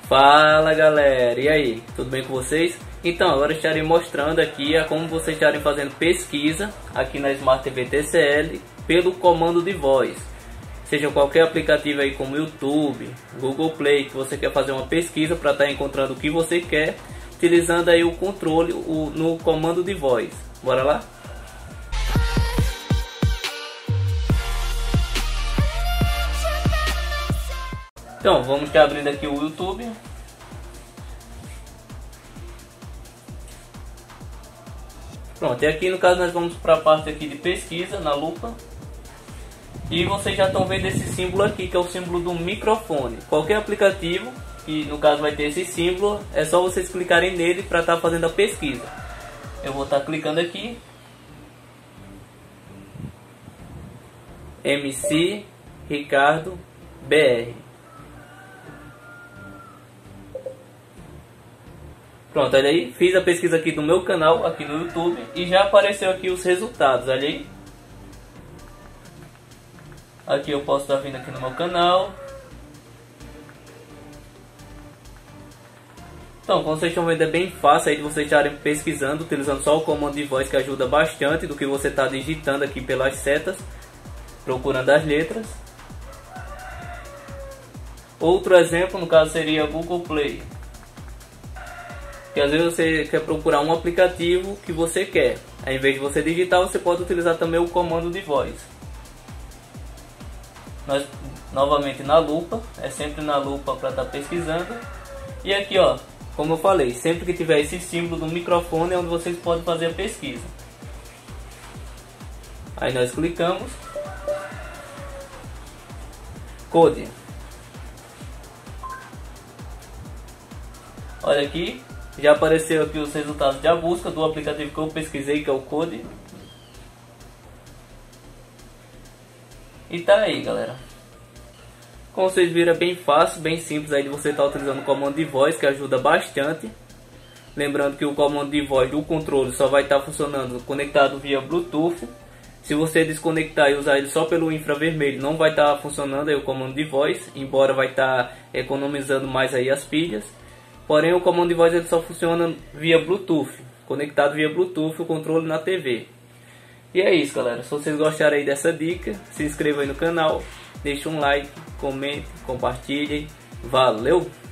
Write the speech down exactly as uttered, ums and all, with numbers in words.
Fala galera, e aí, tudo bem com vocês? Então, agora eu estarei mostrando aqui a como vocês estarem fazendo pesquisa aqui na Smart T V T C L pelo comando de voz. Seja qualquer aplicativo aí como YouTube, Google Play, que você quer fazer uma pesquisa para estar encontrando o que você quer, utilizando aí o controle o, no comando de voz. Bora lá? Então, vamos estar abrindo aqui o YouTube. Pronto, e aqui no caso nós vamos para a parte aqui de pesquisa, na lupa. E vocês já estão vendo esse símbolo aqui, que é o símbolo do microfone. Qualquer aplicativo, que no caso vai ter esse símbolo, é só vocês clicarem nele para estar fazendo a pesquisa. Eu vou estar clicando aqui. M C Ricardo B R. Pronto, olha aí, fiz a pesquisa aqui do meu canal, aqui no YouTube, e já apareceu aqui os resultados, olha aí. Aqui eu posso estar vindo aqui no meu canal. Então, como vocês estão vendo, é bem fácil aí de vocês estarem pesquisando, utilizando só o comando de voz, que ajuda bastante do que você está digitando aqui pelas setas, procurando as letras. Outro exemplo, no caso, seria Google Play. Que às vezes você quer procurar um aplicativo que você quer. Ao invés de você digitar, você pode utilizar também o comando de voz. Nós, novamente na lupa, é sempre na lupa para estar pesquisando. E aqui, ó, como eu falei, sempre que tiver esse símbolo do microfone é onde vocês podem fazer a pesquisa. Aí nós clicamos. Code. Olha aqui. Já apareceu aqui os resultados da busca do aplicativo que eu pesquisei, que é o Code. E tá aí, galera. Como vocês viram, é bem fácil, bem simples aí de você estar utilizando o comando de voz, que ajuda bastante. Lembrando que o comando de voz do controle só vai estar funcionando conectado via Bluetooth. Se você desconectar e usar ele só pelo infravermelho, não vai estar funcionando aí o comando de voz, embora vai estar economizando mais aí as pilhas. Porém, o comando de voz ele só funciona via Bluetooth, conectado via Bluetooth o controle na T V. E é isso, galera. Se vocês gostaram aí dessa dica, se inscrevam aí no canal, deixe um like, comente, compartilhem. Valeu!